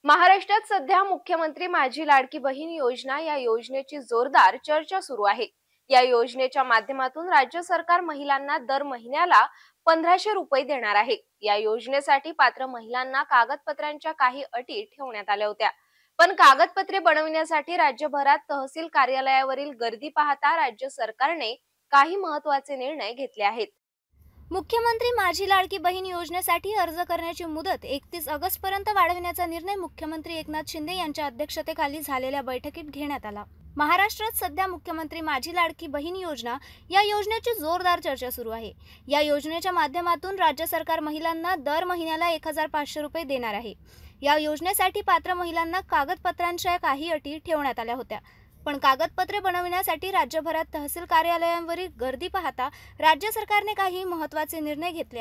महाराष्ट्रात सध्या मुख्यमंत्री माझी लाडकी बहीण योजना या योजनेची जोरदार चर्चा सुरू आहे। या योजनेच्या माध्यमातून राज्य सरकार महिलांना दर महिन्याला 1500 रुपये देणार आहे। या योजनेसाठी पात्र महिलांना कागदपत्रांच्या काही अटी ठेवण्यात आल्या होत्या, पण कागदपत्रे बनविण्यासाठी राज्यभरात तहसील कार्यालयावरील गर्दी पाहता राज्य सरकारने काही महत्त्वाचे निर्णय घेतले आहेत। मुख्यमंत्री माझी लाडकी बहीण योजनेसाठी अर्ज करण्याची मुदत 31 ऑगस्ट पर्यंत वाढविण्याचा निर्णय मुख्यमंत्री एकनाथ शिंदे यांच्या अध्यक्षतेखाली झालेल्या बैठकीत घेण्यात आला। महाराष्ट्रात सध्या मुख्यमंत्री माझी लाडकी बहीण योजना या योजनेची जोरदार चर्चा सुरू आहे। या योजनेच्या माध्यमातून राज्य सरकार महिलांना दर महिन्याला 1500 रुपये देणार आहे। या योजनेसाठी पात्र महिलांना कागदपत्रांच्या काही अटी ठेवण्यात आल्या होत्या, पण कागदपत्रे बनविण्यासाठी राज्यभरात तहसील कार्यालयांवरील गर्दी पाहता राज्य सरकारने काही महत्त्वाचे निर्णय घेतले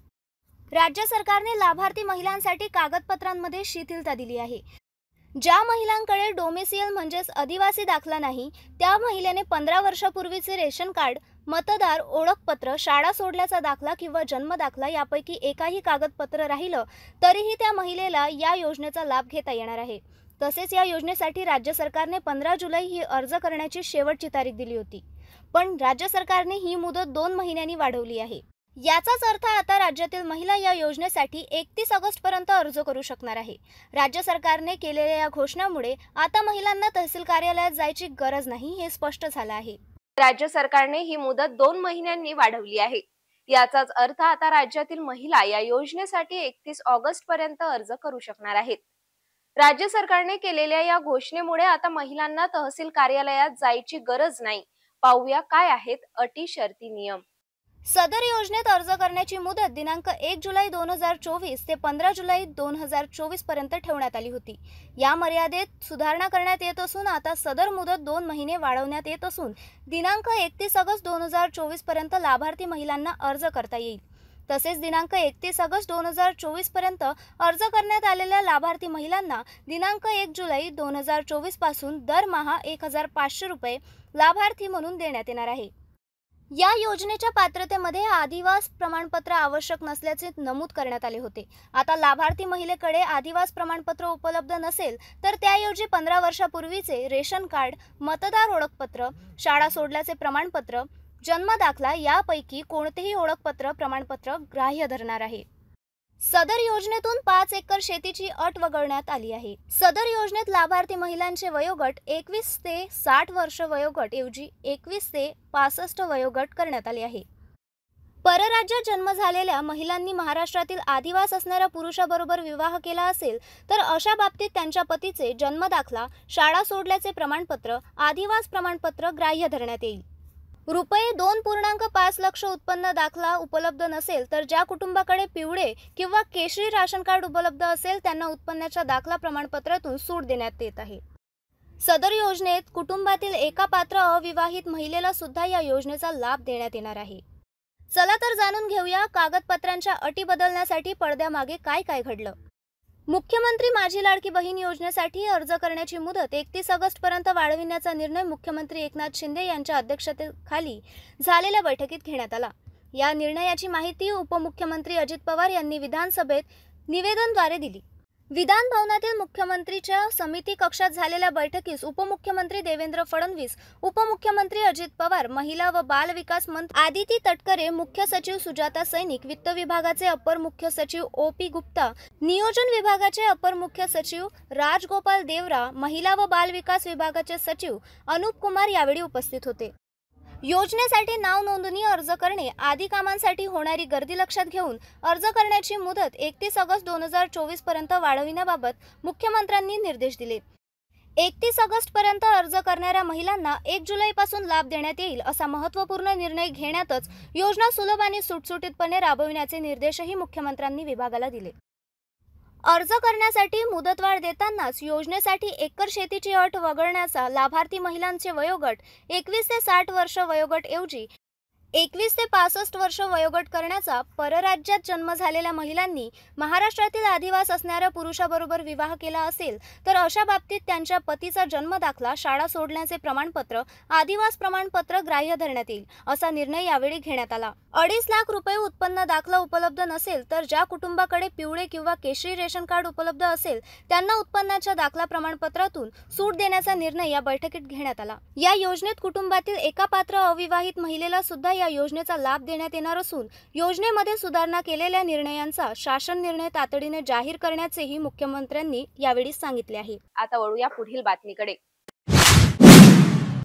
आहेत। राज्य सरकारने लाभार्थी महिलांसाठी कागदपत्रांमध्ये शिथिलता दिली आहे। ज्या महिलांकडे डोमेसियल म्हणजेच आदिवासी दाखला नाही, त्या महिलेने 15 वर्षापूर्वीचे रेशन कार्ड, मतदार ओळखपत्र, शाळा सोडल्याचा दाखला किंवा जन्म दाखला यापैकी एकाही कागदपत्र राहिलं तरीही त्या महिलेला या योजनेचा लाभ घेता येणार आहे। तसेच या योजनेसाठी राज्य सरकारने 15 जुलै ही अर्ज करण्याची शेवटची तारीख दिली होती, पण राज्य सरकारने ही मुदत 2 महिन्यांनी वाढवली आहे। याचाच अर्थ आता राज्यातील महिला या योजनेसाठी 31 ऑगस्ट पर्यंत अर्ज करू शकणार आहे। राज्य सरकारने केलेल्या या घोषणामुळे आता महिलांना तहसील कार्यालयात जायची गरज नाही हे स्पष्ट झालं आहे। राज्य सरकारने ही मुदत 2 महिन्यांनी वाढवली आहे। याचाच अर्थ आता राज्यातील महिला या योजनेसाठी 31 ऑगस्ट पर्यंत अर्ज करू शकणार आहेत। राज्य सरकारने केलेल्या या घोषणेमुळे आता महिलांना तहसील कार्यालयात जायची गरज नाही। पाहूया काय आहेत अटी शर्ती नियम। सदर योजनेत अर्ज करण्याची मुदत दिनांक 1 जुलै 2024 ते 15 जुलै 2024 पर्यंत ठेवण्यात आली होती। या मर्यादेत सुधारणा करण्यात येत असून आता सदर मुदत 2 महिने वाढवण्यात येत असून दिनांक 31 ऑगस्ट 2024 पर्यंत लाभार्थी महिलांना अर्ज करता येईल। तसेच दिनांक 31 ऑगस्ट 2024 पर्यंत अर्ज करण्यात आलेल्या लाभार्थी महिलांना दिनांक 1 जुलै 2024 पासून दरमहा 1500 रुपये लाभार्थी म्हणून देण्यात येणार आहे। या योजनेच्या पात्रतेमध्ये आदिवास प्रमाणपत्र आवश्यक नसल्याचे नमूद करण्यात आले होते। आता लाभार्थी महिलेकडे आदिवास प्रमाणपत्र उपलब्ध नसेल तर त्याऐवजी 15 वर्षापूर्वीचे रेशन कार्ड, मतदार ओळखपत्र, शाळा सोडल्याचे प्रमाणपत्र, जन्म दाखला यापैकी कोणतेही ओळखपत्र प्रमाणपत्र ग्राह्य धरणार आहे। सदर योजनेतून 5 एकर शेतीची अट वगळण्यात आली आहे। सदर योजनेत लाभार्थी महिलांचे वयोगट 21 ते 60 वर्ष वयोगट ऐवजी 21 ते 65 वयोगट करण्यात आले आहे। परराज्यात जन्म झालेल्या महिलांनी महाराष्ट्रातील आदिवास असणाऱ्या पुरुषाबरोबर विवाह केला असेल तर अशा बाबतीत त्यांच्या पतीचे जन्म दाखला, शाळा सोडल्याचे प्रमाणपत्र, आदिवास प्रमाणपत्र ग्राह्य धरण्यात येईल। रुपये 2.5 लाख उत्पन्न दाखला उपलब्ध नसेल तर ज्या कुटुंबाकडे पिवळे किंवा केशरी राशन कार्ड उपलब्ध असेल त्यांना उत्पन्नाच्या दाखला प्रमाणपत्रातून सूट देण्यात येत आहे। सदर योजनेत कुटुंबातील एका पात्र अविवाहित महिलेला सुद्धा या योजनेचा लाभ देण्यात येणार आहे। चला तर जाणून घेऊया कागदपत्रांच्या अटी बदलण्यासाठी पडद्यामागे काय काय घडलं। मुख्यमंत्री माझी लाडकी बहीण योजनेसाठी अर्ज करण्याची मुदत 31 ऑगस्ट पर्यंत वाढविण्याचा निर्णय मुख्यमंत्री एकनाथ शिंदे यांच्या अध्यक्षतेखाली झालेल्या बैठकीत घेण्यात आला। या निर्णयाची माहिती उपमुख्यमंत्री अजित पवार यांनी विधानसभेत निवेदनाद्वारे दिली। विधान भवनातील मुख्यमंत्रीच्या समिती कक्षात झालेल्या बैठकीस उपमुख्यमंत्री देवेंद्र फडणवीस, उपमुख्यमंत्री अजित पवार, महिला व बाल विकास मंत्री आदिती तटकरे, मुख्य सचिव सुजाता सैनिक, वित्त विभागाचे अपर मुख्य सचिव OP गुप्ता, नियोजन विभागाचे अपर मुख्य सचिव राजगोपाल देवरा, महिला व बाल विकास विभागाचे सचिव अनूप कुमार यावेळी उपस्थित होते। योजनेसाठी नाव नोंदणी अर्ज करणे आदी कामांसाठी होणारी गर्दी लक्षात घेऊन अर्ज करण्याची मुदत 31 ऑगस्ट 2024 पर्यंत वाढविण्याबाबत मुख्यमंत्र्यांनी निर्देश दिले। 31 ऑगस्ट पर्यंत अर्ज करणाऱ्या महिलांना 1 जुलैपासून लाभ देण्यात येईल असा महत्त्वपूर्ण निर्णय घेण्यातच योजना सुलभ आणि सुटसुटीतपणे राबविण्याचे निर्देशही मुख्यमंत्र्यांनी विभागाला दिले। अर्ज करण्यासाठी मुदतवाढ देतानाच योजनेसाठी एकर शेतीची अट वगळण्याचा लाभार्थी महिलांचे वयोगट 21 ते 60 वर्ष वयोगट ऐवजी 21 ते 65 वर्ष वयोगट करण्याचा, परराज्यात जन्म झालेल्या महिलांनी महाराष्ट्रातील आदिवास असणाऱ्या पुरुषाबरोबर विवाह केला असेल तर अशा बाबतीत त्यांच्या पतीचा जन्म दाखला, शाळा सोडण्याचे प्रमाणपत्र, आदिवास प्रमाणपत्र ग्राह्य धरण्यात येईल असा निर्णय यावेळी घेण्यात आला। 2.5 लाख रुपये उत्पन्न दाखला उपलब्ध नसेल तर ज्या कुटुंबाकडे पिवळे किंवा केशरी रेशन कार्ड उपलब्ध असेल त्यांना उत्पन्नाच्या दाखला प्रमाणपत्रातून सूट देण्याचा निर्णय या बैठकीत घेण्यात आला। या योजनेत कुटुंबातील एका पात्र अविवाहित महिलेला सुद्धा या योजनेचा लाभ देण्यात येणार असून योजनेमध्ये सुधारणा केलेल्या निर्णयांचा शासन निर्णय तातडीने जाहीर करण्याचेही मुख्यमंत्र्यांनी यावेळी सांगितले आहे। आता वळूया पुढील बातमीकडे।